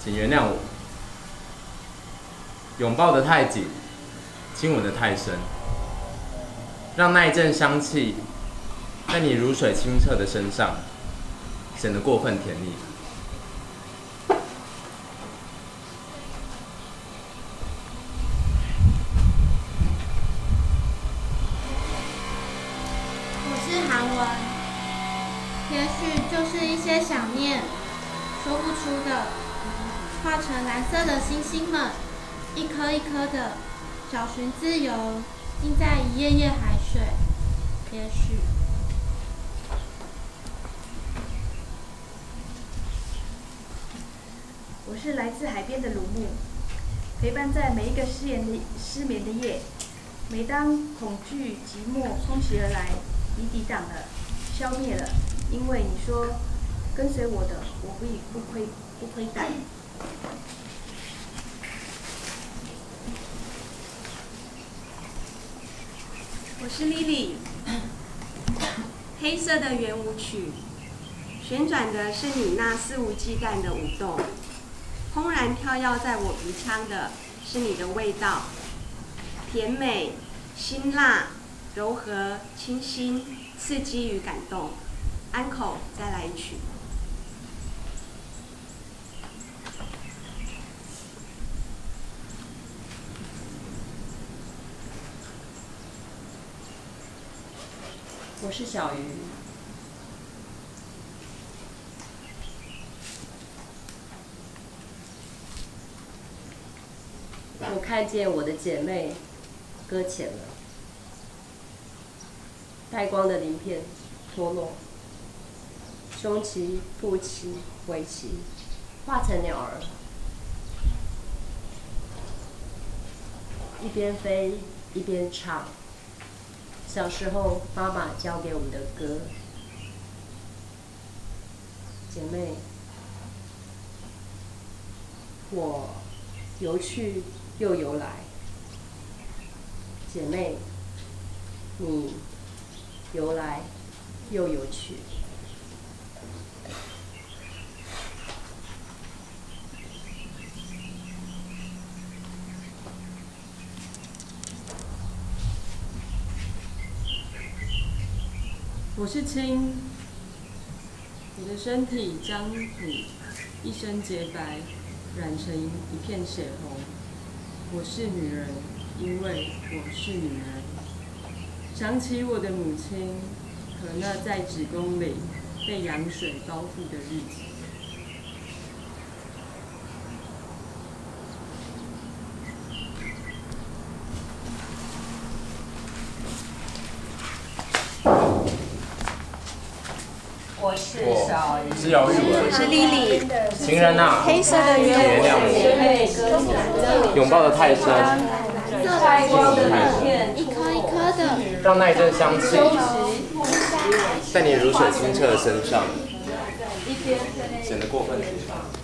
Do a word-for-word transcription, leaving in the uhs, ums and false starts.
请原谅我。拥抱得太紧，亲吻得太深，让那一阵香气在你如水清澈的身上显得过分甜腻。 我是韩文，也许就是一些想念，说不出的，化成蓝色的星星们，一颗一颗的，找寻自由，印在一页页海水。也许。 我是来自海边的鲁木，陪伴在每一个失眠的失眠的夜。每当恐惧、寂寞空袭而来，你抵挡了，消灭了，因为你说跟随我的，我不以不亏不亏待。 我是 Lily， 黑色的圆舞曲，旋转的是你那肆无忌惮的舞动，怦然跳跃在我鼻腔的是你的味道，甜美、辛辣、柔和、清新、刺激与感动。安口，再来一曲。 我是小鱼，我看见我的姐妹搁浅了，带光的鳞片脱落，胸鳍、腹鳍、尾鳍化成鸟儿，一边飞一边唱。小时候，妈妈教给我们的歌，姐妹，我游去又游来，姐妹，你游来又游去。 我是青，你的身体将你一身洁白染成一片血红。我是女人，因为我是女人。想起我的母亲和那在子宫里被羊水包覆的日子。 我是小鱼， 是姚玉文， 我是 Lily， 情人啊， 黑色的圆舞曲， 拥抱得太深， 太光的片，一颗一颗的， 让那一阵香气在你如水清澈的身上显得过分甜蜜。